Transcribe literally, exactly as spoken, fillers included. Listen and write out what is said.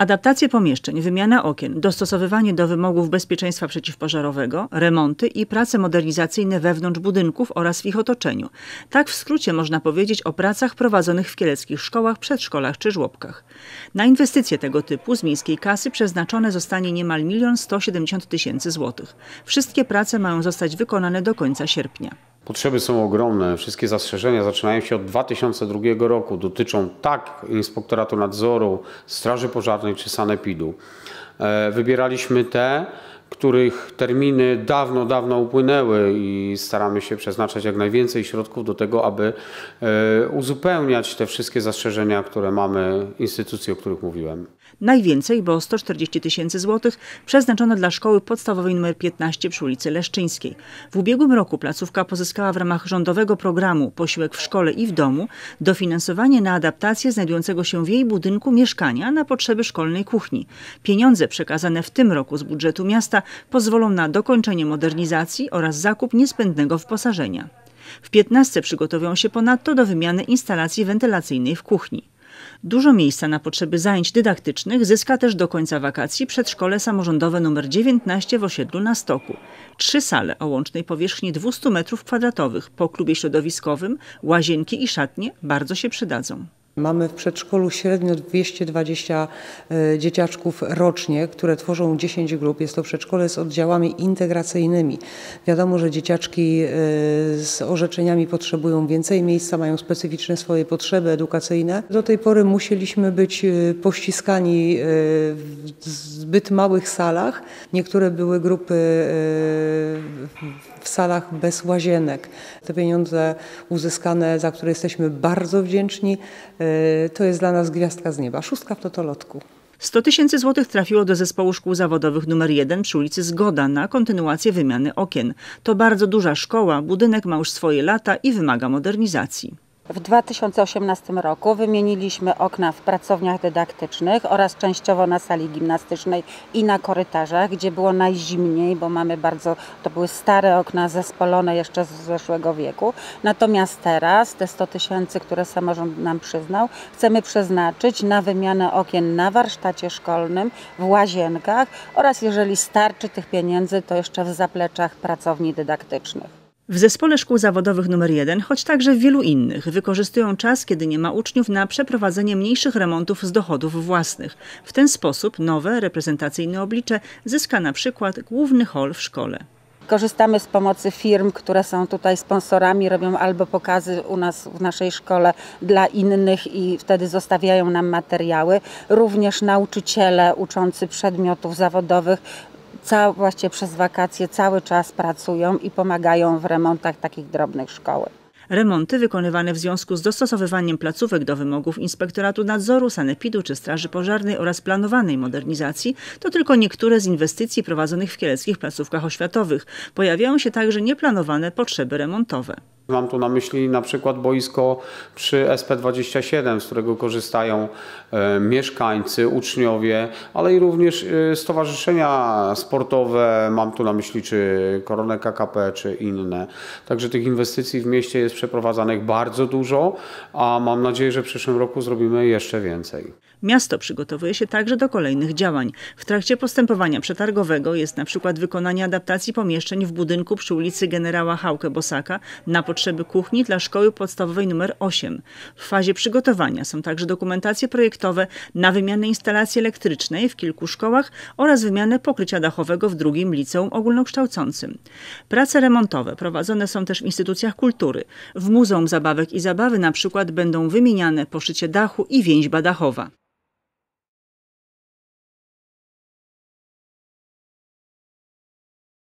Adaptacje pomieszczeń, wymiana okien, dostosowywanie do wymogów bezpieczeństwa przeciwpożarowego, remonty i prace modernizacyjne wewnątrz budynków oraz w ich otoczeniu. Tak w skrócie można powiedzieć o pracach prowadzonych w kieleckich szkołach, przedszkolach czy żłobkach. Na inwestycje tego typu z miejskiej kasy przeznaczone zostanie niemal milion sto siedemdziesiąt tysięcy złotych. Wszystkie prace mają zostać wykonane do końca sierpnia. Potrzeby są ogromne. Wszystkie zastrzeżenia zaczynają się od dwa tysiące drugiego roku. Dotyczą tak Inspektoratu Nadzoru, Straży Pożarnej czy Sanepidu. Wybieraliśmy te, których terminy dawno, dawno upłynęły i staramy się przeznaczać jak najwięcej środków do tego, aby uzupełniać te wszystkie zastrzeżenia, które mamy, instytucje, o których mówiłem. Najwięcej, bo sto czterdzieści tysięcy złotych, przeznaczono dla szkoły podstawowej nr piętnaście przy ulicy Leszczyńskiej. W ubiegłym roku placówka pozyskała w ramach rządowego programu Posiłek w szkole i w domu dofinansowanie na adaptację znajdującego się w jej budynku mieszkania na potrzeby szkolnej kuchni. Pieniądze przekazane w tym roku z budżetu miasta pozwolą na dokończenie modernizacji oraz zakup niezbędnego wyposażenia. W piętnastce przygotowują się ponadto do wymiany instalacji wentylacyjnej w kuchni. Dużo miejsca na potrzeby zajęć dydaktycznych zyska też do końca wakacji przedszkole samorządowe nr dziewiętnaście w osiedlu na Stoku. Trzy sale o łącznej powierzchni dwieście metrów kwadratowych po klubie środowiskowym, łazienki i szatnie bardzo się przydadzą. Mamy w przedszkolu średnio dwieście dwadzieścia dzieciaczków rocznie, które tworzą dziesięć grup. Jest to przedszkole z oddziałami integracyjnymi. Wiadomo, że dzieciaczki z orzeczeniami potrzebują więcej miejsca, mają specyficzne swoje potrzeby edukacyjne. Do tej pory musieliśmy być pościskani w zbyt małych salach. Niektóre były grupy w salach bez łazienek. Te pieniądze uzyskane, za które jesteśmy bardzo wdzięczni, to jest dla nas gwiazdka z nieba. Szóstka w totolotku. sto tysięcy złotych trafiło do zespołu szkół zawodowych nr jeden przy ulicy Zgoda na kontynuację wymiany okien. To bardzo duża szkoła, budynek ma już swoje lata i wymaga modernizacji. W dwa tysiące osiemnastym roku wymieniliśmy okna w pracowniach dydaktycznych oraz częściowo na sali gimnastycznej i na korytarzach, gdzie było najzimniej, bo mamy bardzo, to były stare okna zespolone jeszcze z zeszłego wieku. Natomiast teraz te sto tysięcy, które samorząd nam przyznał, chcemy przeznaczyć na wymianę okien na warsztacie szkolnym, w łazienkach oraz jeżeli starczy tych pieniędzy, to jeszcze w zapleczach pracowni dydaktycznych. W zespole szkół zawodowych nr jeden, choć także w wielu innych, wykorzystują czas, kiedy nie ma uczniów, na przeprowadzenie mniejszych remontów z dochodów własnych. W ten sposób nowe, reprezentacyjne oblicze zyska na przykład główny hol w szkole. Korzystamy z pomocy firm, które są tutaj sponsorami, robią albo pokazy u nas w naszej szkole dla innych i wtedy zostawiają nam materiały. Również nauczyciele uczący przedmiotów zawodowych Cał, właściwie przez wakacje cały czas pracują i pomagają w remontach takich drobnych szkoły. Remonty wykonywane w związku z dostosowywaniem placówek do wymogów Inspektoratu Nadzoru, Sanepidu czy Straży Pożarnej oraz planowanej modernizacji to tylko niektóre z inwestycji prowadzonych w kieleckich placówkach oświatowych. Pojawiają się także nieplanowane potrzeby remontowe. Mam tu na myśli na przykład boisko przy S P dwadzieścia siedem, z którego korzystają e, mieszkańcy, uczniowie, ale i również e, stowarzyszenia sportowe, mam tu na myśli czy Koronę K K P, czy inne. Także tych inwestycji w mieście jest przeprowadzanych bardzo dużo, a mam nadzieję, że w przyszłym roku zrobimy jeszcze więcej. Miasto przygotowuje się także do kolejnych działań. W trakcie postępowania przetargowego jest na przykład wykonanie adaptacji pomieszczeń w budynku przy ulicy Generała Hałkę-Bosaka na potrzeby kuchni dla szkoły podstawowej nr osiem. W fazie przygotowania są także dokumentacje projektowe na wymianę instalacji elektrycznej w kilku szkołach oraz wymianę pokrycia dachowego w drugim liceum ogólnokształcącym. Prace remontowe prowadzone są też w instytucjach kultury. W Muzeum Zabawek i Zabawy na przykład będą wymieniane poszycie dachu i więźba dachowa.